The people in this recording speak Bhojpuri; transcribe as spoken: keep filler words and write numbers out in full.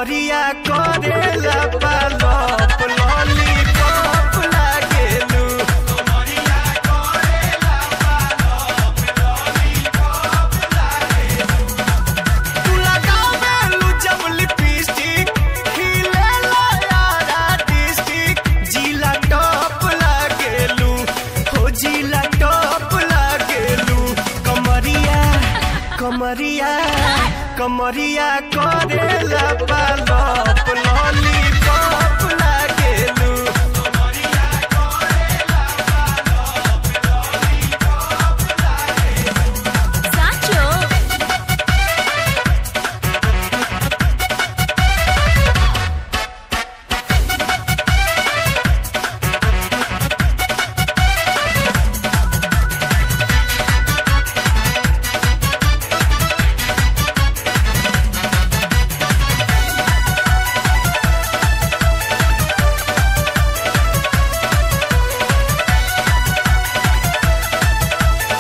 कमरिया करेला पालप लॉलीपॉप लागेलू कमरिया करेला पालप लॉलीपॉप लागेलू तू लगावेलू जब लिपस्टिक खिलेला यारा डिस्ट्रिक्ट जिला टॉप लागेलू हो जिला टॉप लागेलू कमरिया कमरिया कमरिया करेला पाल